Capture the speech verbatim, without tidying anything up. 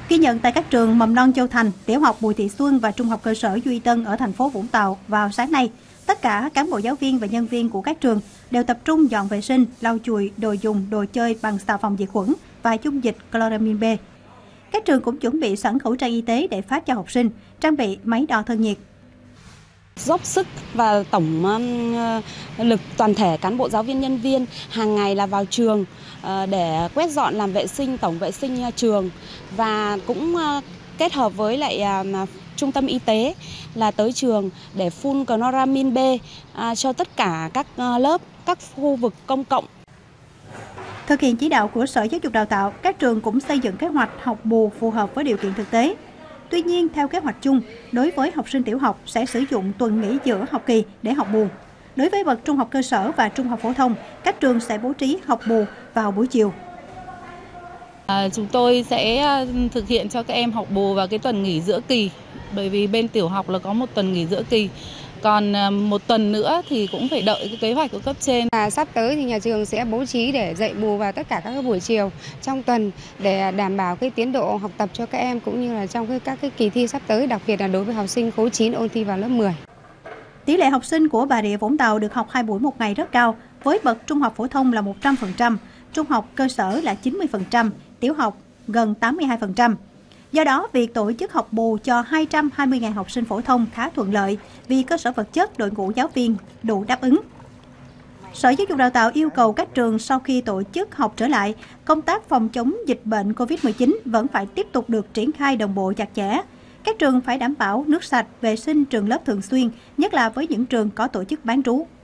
Ghi nhận tại các trường mầm non Châu Thành, tiểu học Bùi Thị Xuân và trung học cơ sở Duy Tân ở thành phố Vũng Tàu vào sáng nay, tất cả cán bộ giáo viên và nhân viên của các trường đều tập trung dọn vệ sinh, lau chùi đồ dùng, đồ chơi bằng xà phòng diệt khuẩn và dung dịch chloramin B. Các trường cũng chuẩn bị sẵn khẩu trang y tế để phát cho học sinh, trang bị máy đo thân nhiệt. Dốc sức và tổng lực toàn thể cán bộ giáo viên nhân viên hàng ngày là vào trường để quét dọn làm vệ sinh, tổng vệ sinh trường và cũng kết hợp với lại trung tâm y tế là tới trường để phun chloramin B cho tất cả các lớp, các khu vực công cộng. Thực hiện chỉ đạo của Sở Giáo dục Đào tạo, các trường cũng xây dựng kế hoạch học bù phù hợp với điều kiện thực tế. Tuy nhiên, theo kế hoạch chung, đối với học sinh tiểu học sẽ sử dụng tuần nghỉ giữa học kỳ để học bù. Đối với bậc trung học cơ sở và trung học phổ thông, các trường sẽ bố trí học bù vào buổi chiều. À, chúng tôi sẽ thực hiện cho các em học bù vào cái tuần nghỉ giữa kỳ, bởi vì bên tiểu học là có một tuần nghỉ giữa kỳ. Còn một tuần nữa thì cũng phải đợi cái kế hoạch của cấp trên. À, sắp tới thì nhà trường sẽ bố trí để dạy bù vào tất cả các buổi chiều trong tuần để đảm bảo cái tiến độ học tập cho các em cũng như là trong cái, các cái kỳ thi sắp tới, đặc biệt là đối với học sinh khối chín ôn thi vào lớp mười. Tỷ lệ học sinh của Bà Rịa Vũng Tàu được học hai buổi một ngày rất cao, với bậc trung học phổ thông là một trăm phần trăm, trung học cơ sở là chín mươi phần trăm, tiểu học gần tám mươi hai phần trăm. Do đó, việc tổ chức học bù cho hai trăm hai mươi nghìn học sinh phổ thông khá thuận lợi vì cơ sở vật chất, đội ngũ giáo viên đủ đáp ứng. Sở Giáo dục Đào tạo yêu cầu các trường sau khi tổ chức học trở lại, công tác phòng chống dịch bệnh Covid mười chín vẫn phải tiếp tục được triển khai đồng bộ chặt chẽ. Các trường phải đảm bảo nước sạch, vệ sinh trường lớp thường xuyên, nhất là với những trường có tổ chức bán trú.